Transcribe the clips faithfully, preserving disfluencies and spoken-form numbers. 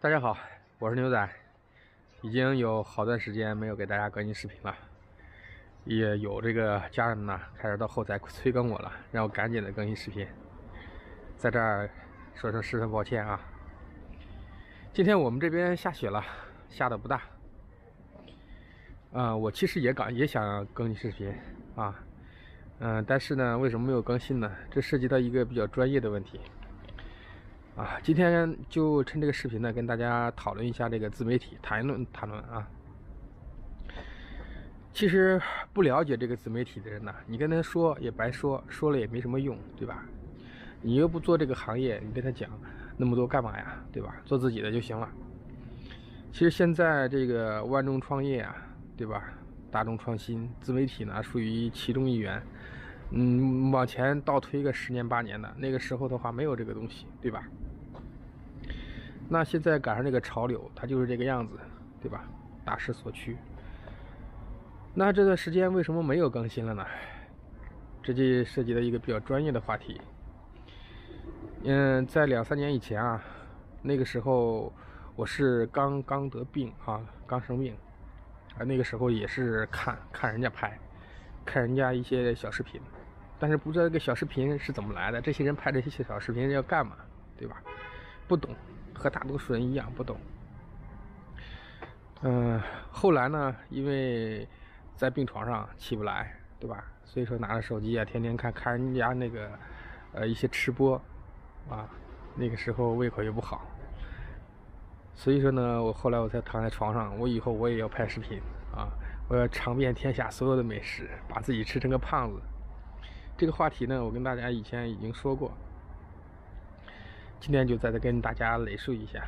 大家好，我是牛仔，已经有好段时间没有给大家更新视频了，也有这个家人呢开始到后台催更我了，让我赶紧的更新视频，在这儿说声十分抱歉啊。今天我们这边下雪了，下的不大，啊、呃，我其实也敢也想更新视频啊，嗯、呃，但是呢，为什么没有更新呢？这涉及到一个比较专业的问题。啊，今天就趁这个视频呢，跟大家讨论一下这个自媒体，谈论谈论啊。其实不了解这个自媒体的人呢，你跟他说也白说，说了也没什么用，对吧？你又不做这个行业，你跟他讲那么多干嘛呀，对吧？做自己的就行了。其实现在这个万众创业啊，对吧？大众创新，自媒体呢属于其中一员。嗯，往前倒推个十年八年的，那个时候的话没有这个东西，对吧？那现在赶上这个潮流，它就是这个样子，对吧？大势所趋。那这段时间为什么没有更新了呢？这就涉及到一个比较专业的话题。嗯，在两三年以前啊，那个时候我是刚刚得病啊，刚生病，啊，那个时候也是看看人家拍，看人家一些小视频，但是不知道这个小视频是怎么来的，这些人拍这些小视频要干嘛，对吧？不懂。和大多数人一样不懂，嗯、呃，后来呢，因为在病床上起不来，对吧？所以说拿着手机啊，天天看看人家那个呃一些吃播啊，那个时候胃口也不好，所以说呢，我后来我才躺在床上，我以后我也要拍视频啊，我要尝遍天下所有的美食，把自己吃成个胖子。这个话题呢，我跟大家以前已经说过。今天就再再跟大家累述一下。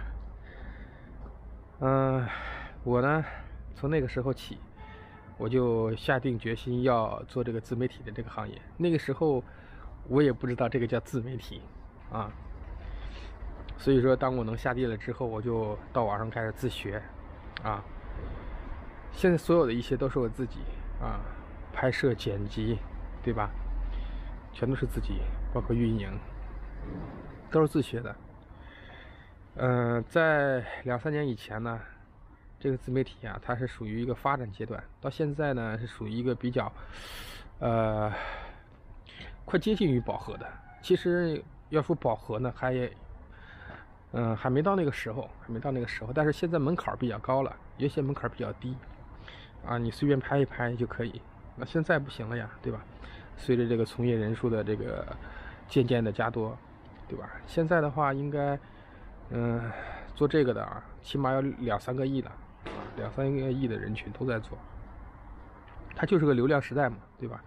嗯、呃，我呢，从那个时候起，我就下定决心要做这个自媒体的这个行业。那个时候，我也不知道这个叫自媒体啊。所以说，当我能下地了之后，我就到网上开始自学啊。现在所有的一切都是我自己啊，拍摄、剪辑，对吧？全都是自己，包括运营。都是自学的。嗯、呃，在两三年以前呢，这个自媒体啊，它是属于一个发展阶段，到现在呢是属于一个比较，呃，快接近于饱和的。其实要说饱和呢，还，嗯、呃，还没到那个时候，还没到那个时候。但是现在门槛比较高了，原先门槛比较低，啊，你随便拍一拍就可以。那现在不行了呀，对吧？随着这个从业人数的这个渐渐的加多。对吧？现在的话，应该，嗯、呃，做这个的啊，起码有两三个亿了，啊，两三个亿的人群都在做，它就是个流量时代嘛，对吧？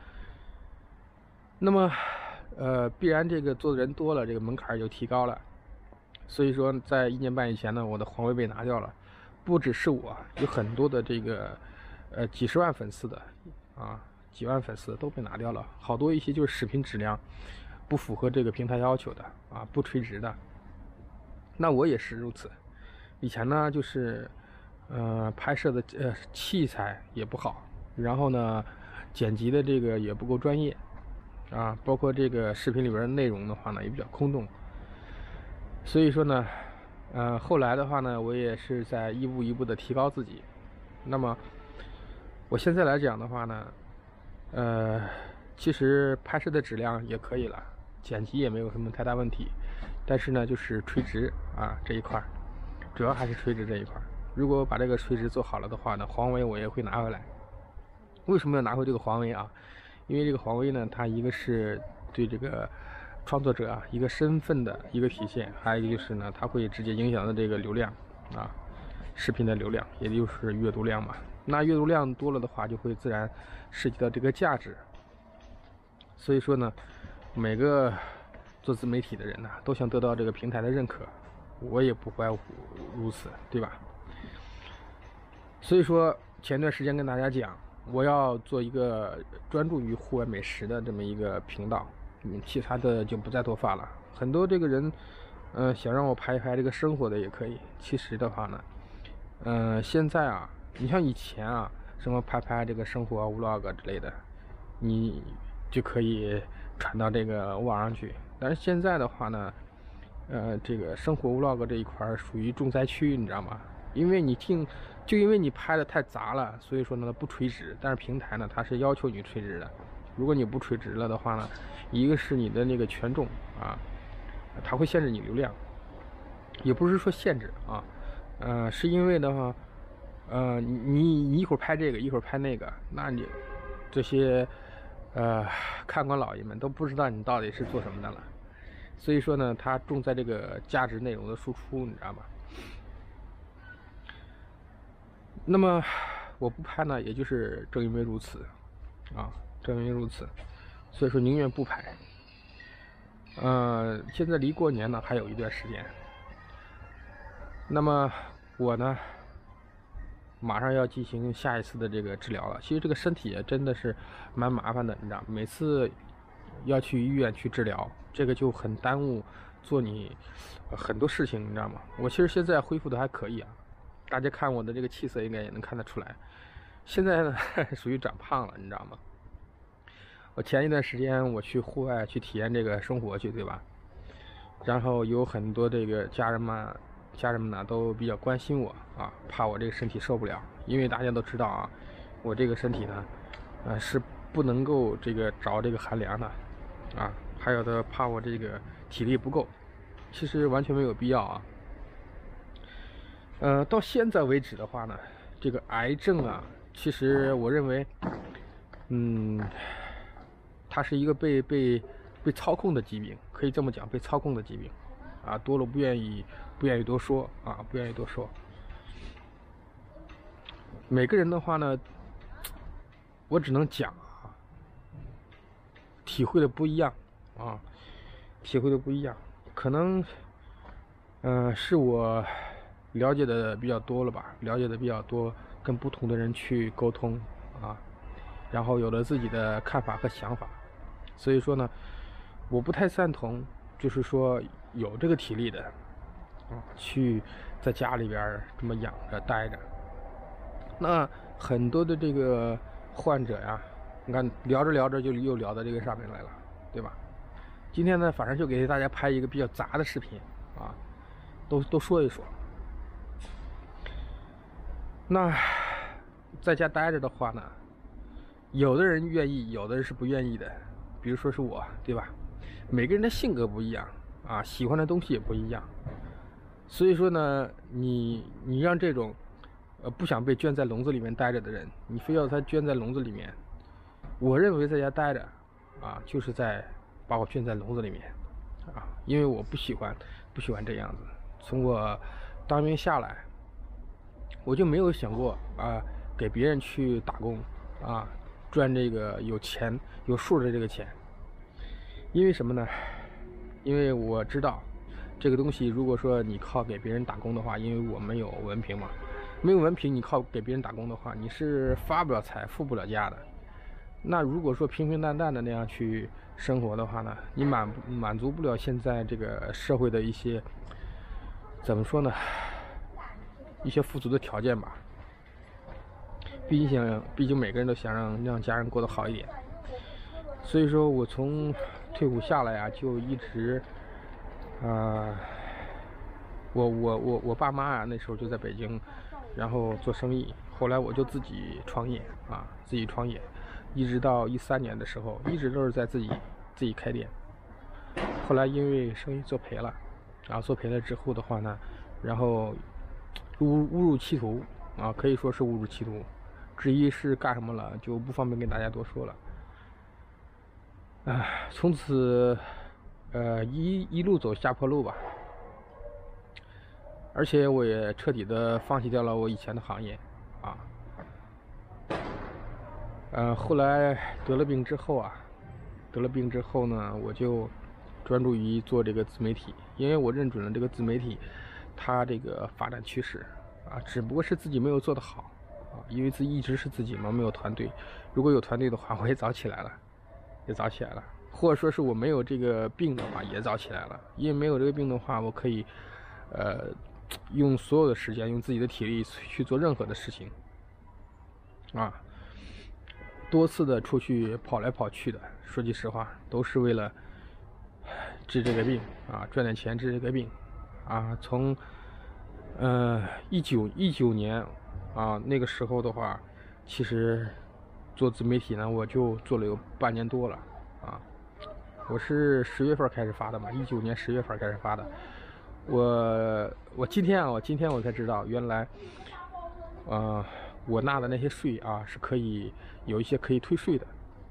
那么，呃，必然这个做的人多了，这个门槛就提高了。所以说，在一年半以前呢，我的黄威被拿掉了，不只是我，有很多的这个，呃，几十万粉丝的，啊，几万粉丝都被拿掉了，好多一些就是视频质量不符合这个平台要求的啊，不垂直的。那我也是如此。以前呢，就是呃拍摄的呃器材也不好，然后呢剪辑的这个也不够专业啊，包括这个视频里边的内容的话呢也比较空洞。所以说呢，呃后来的话呢，我也是在一步一步的提高自己。那么我现在来讲的话呢，呃其实拍摄的质量也可以了。剪辑也没有什么太大问题，但是呢，就是垂直啊这一块，主要还是垂直这一块。如果把这个垂直做好了的话呢，黄威我也会拿回来。为什么要拿回这个黄威啊？因为这个黄威呢，它一个是对这个创作者啊一个身份的一个体现，还有一个就是呢，它会直接影响到这个流量啊，视频的流量，也就是阅读量嘛。那阅读量多了的话，就会自然涉及到这个价值。所以说呢，每个做自媒体的人呢，都想得到这个平台的认可，我也不外乎如此，对吧？所以说前段时间跟大家讲，我要做一个专注于户外美食的这么一个频道，嗯，其他的就不再多发了。很多这个人，呃，想让我拍一拍这个生活的也可以。其实的话呢，呃，现在啊，你像以前啊，什么拍拍这个生活 vlog 之类的，你就可以传到这个网上去。但是现在的话呢， 呃，这个生活 vlog 这一块属于重灾区，你知道吗？因为你听，就因为你拍的太杂了，所以说呢不垂直。但是平台呢，它是要求你垂直的。如果你不垂直了的话呢，一个是你的那个权重啊，它会限制你流量，也不是说限制啊，呃，是因为的话，呃，你你一会儿拍这个，一会儿拍那个，那你这些呃看官老爷们都不知道你到底是做什么的了。所以说呢，它重在这个价值内容的输出，你知道吗？那么我不拍呢，也就是正因为如此啊，正因为如此，所以说宁愿不拍。呃，现在离过年呢还有一段时间，那么我呢马上要进行下一次的这个治疗了。其实这个身体真的是蛮麻烦的，你知道，每次要去医院去治疗，这个就很耽误做你很多事情，你知道吗？我其实现在恢复的还可以啊，大家看我的这个气色应该也能看得出来。现在呢属于长胖了，你知道吗？我前一段时间我去户外去体验这个生活去，对吧？然后有很多这个家人们家人们呢都比较关心我啊，怕我这个身体受不了，因为大家都知道啊，我这个身体呢呃是不能够这个着这个寒凉的啊，还有的怕我这个体力不够，其实完全没有必要啊。呃，到现在为止的话呢，这个癌症啊，其实我认为，嗯，它是一个被被被操控的疾病，可以这么讲，被操控的疾病，啊，多了不愿意不愿意多说啊，不愿意多说。每个人的话呢，我只能讲啊，体会的不一样啊，体会的不一样，可能，嗯、呃，是我了解的比较多了吧，了解的比较多，跟不同的人去沟通啊，然后有了自己的看法和想法，所以说呢，我不太赞同，就是说有这个体力的啊，去在家里边这么养着待着。那很多的这个患者呀，你看聊着聊着就又聊到这个上面来了，对吧？今天呢，反正就给大家拍一个比较杂的视频啊，都都说一说。那在家待着的话呢，有的人愿意，有的人是不愿意的。比如说是我，对吧？每个人的性格不一样啊，喜欢的东西也不一样。所以说呢，你你让这种呃不想被圈在笼子里面待着的人，你非要他圈在笼子里面，我认为在家待着啊，就是在把我圈在笼子里面啊，因为我不喜欢不喜欢这样子。从我当兵下来，我就没有想过啊给别人去打工啊，赚这个有钱有数的这个钱。因为什么呢？因为我知道这个东西，如果说你靠给别人打工的话，因为我没有文凭嘛，没有文凭，你靠给别人打工的话，你是发不了财、富不了家的。那如果说平平淡淡的那样去生活的话呢，你满满足不了现在这个社会的一些怎么说呢，一些富足的条件吧。毕竟，毕竟每个人都想让让家人过得好一点。所以说我从退伍下来啊，就一直，啊、呃，我我我我爸妈啊，那时候就在北京，然后做生意。后来我就自己创业啊，自己创业，一直到一三年的时候，一直都是在自己自己开店。后来因为生意做赔了，然后做赔了之后的话呢，然后误误入歧途啊，可以说是误入歧途。至于是干什么了，就不方便跟大家多说了。啊，从此，呃，一一路走下坡路吧。而且我也彻底的放弃掉了我以前的行业，啊，呃，后来得了病之后啊，得了病之后呢，我就专注于做这个自媒体，因为我认准了这个自媒体，它这个发展趋势，啊，只不过是自己没有做得好，啊，因为自己一直是自己嘛，没有团队，如果有团队的话，我也早起来了。也早起来了，或者说是我没有这个病的话，也早起来了。因为没有这个病的话，我可以，呃，用所有的时间，用自己的体力去做任何的事情，啊，多次的出去跑来跑去的。说句实话，都是为了治这个病啊，赚点钱治这个病啊。从呃一九一九年啊那个时候的话，其实做自媒体呢，我就做了有半年多了啊。我是十月份开始发的嘛，一九年十月份开始发的。我我今天啊，我今天我才知道，原来呃我纳的那些税啊是可以有一些可以退税的。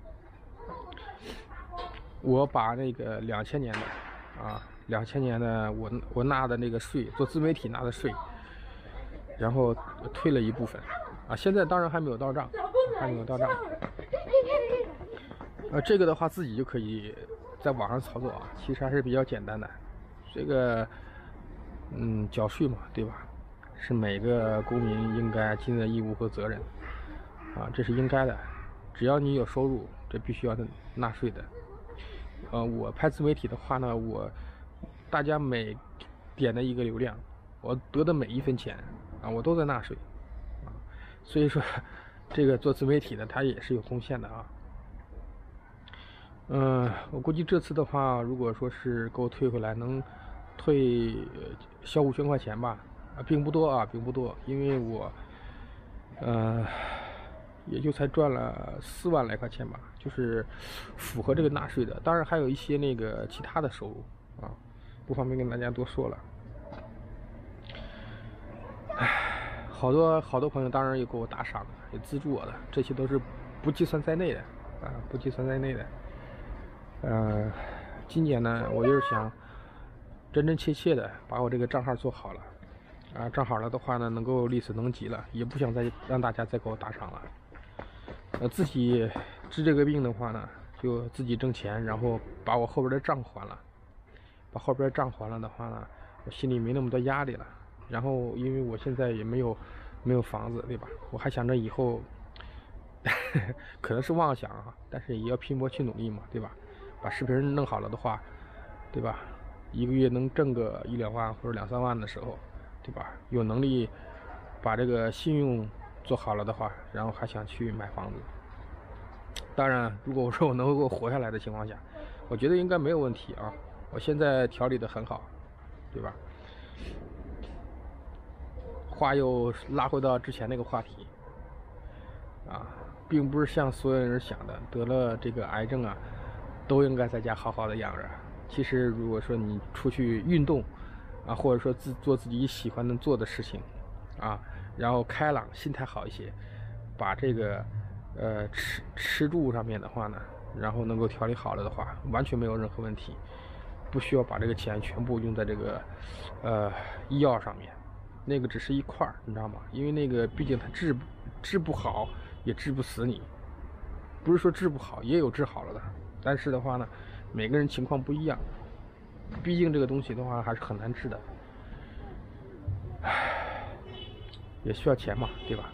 我把那个两千年的啊，两千年的我我纳的那个税，做自媒体纳的税，然后退了一部分啊，现在当然还没有到账，还没有到账。呃，这个的话自己就可以在网上操作啊，其实还是比较简单的。这个，嗯，缴税嘛，对吧？是每个公民应该尽的义务和责任啊，这是应该的。只要你有收入，这必须要纳税的。呃，我拍自媒体的话呢，我大家每点的一个流量，我得的每一分钱啊，我都在纳税啊。所以说，这个做自媒体的他也是有贡献的啊。嗯、呃，我估计这次的话，如果说是给我退回来，能退小五千块钱吧，啊，并不多啊，并不多，因为我，呃。也就才赚了四万来块钱吧，就是符合这个纳税的。当然还有一些那个其他的收入啊，不方便跟大家多说了。唉，好多好多朋友当然也给我打赏，也资助我的，这些都是不计算在内的啊，不计算在内的。呃，今年呢，我就是想真真切切的把我这个账号做好了啊，账好了的话呢，能够力所能及了，也不想再让大家再给我打赏了。呃，自己治这个病的话呢，就自己挣钱，然后把我后边的账还了，把后边账还了的话呢，我心里没那么多压力了。然后，因为我现在也没有没有房子，对吧？我还想着以后可能是妄想啊，但是也要拼搏去努力嘛，对吧？把视频弄好了的话，对吧？一个月能挣个一两万或者两三万的时候，对吧？有能力把这个信用做好了的话，然后还想去买房子。当然，如果我说我能够活下来的情况下，我觉得应该没有问题啊。我现在调理的很好，对吧？话又拉回到之前那个话题啊，并不是像所有人想的，得了这个癌症啊，都应该在家好好的养着。其实，如果说你出去运动啊，或者说自做自己喜欢的做的事情啊，然后开朗，心态好一些，把这个呃吃吃住上面的话呢，然后能够调理好了的话，完全没有任何问题，不需要把这个钱全部用在这个呃医药上面，那个只是一块儿，你知道吗？因为那个毕竟它治治不好，也治不死你，不是说治不好，也有治好了的，但是的话呢，每个人情况不一样，毕竟这个东西的话还是很难治的，唉，也需要钱嘛，对吧？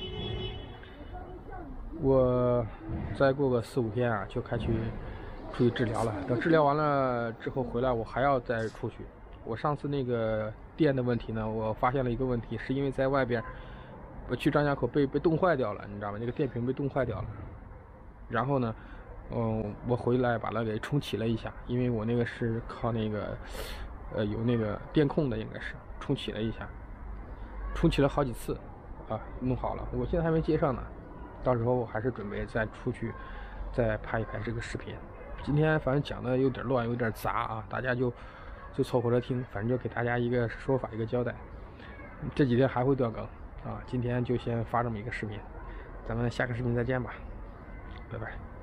我再过个四五天啊，就开去出去治疗了。等治疗完了之后回来，我还要再出去。我上次那个电的问题呢，我发现了一个问题，是因为在外边，我去张家口被被冻坏掉了，你知道吗？那个电瓶被冻坏掉了。然后呢，嗯，我回来把它给重启了一下，因为我那个是靠那个，呃，有那个电控的，应该是重启了一下，重启了好几次，啊，弄好了。我现在还没接上呢。到时候我还是准备再出去再拍一拍这个视频。今天反正讲的有点乱有点杂啊，大家就就凑合着听，反正就给大家一个说法一个交代。这几天还会断更啊，今天就先发这么一个视频，咱们下个视频再见吧，拜拜。